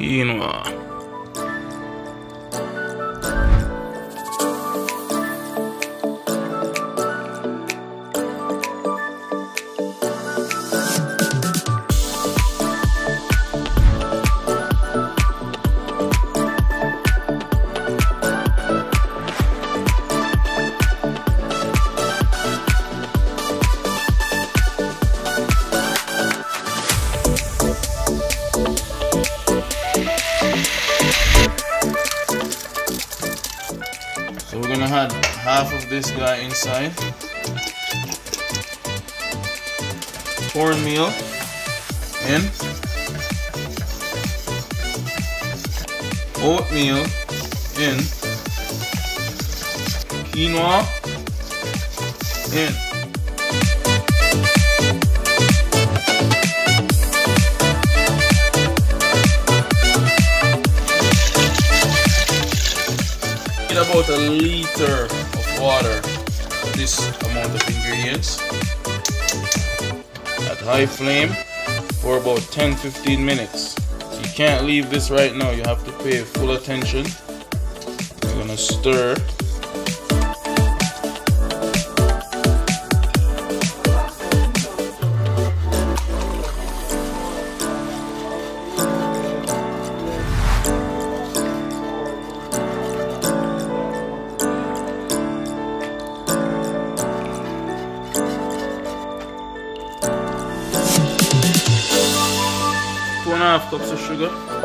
quinoa. So we're gonna add half of this guy inside. Cornmeal in. Oatmeal in. Quinoa in. About a liter of water for this amount of ingredients at high flame for about 10-15 minutes. You can't leave this right now, you have to pay full attention. We're gonna stir. Half cups of sugar.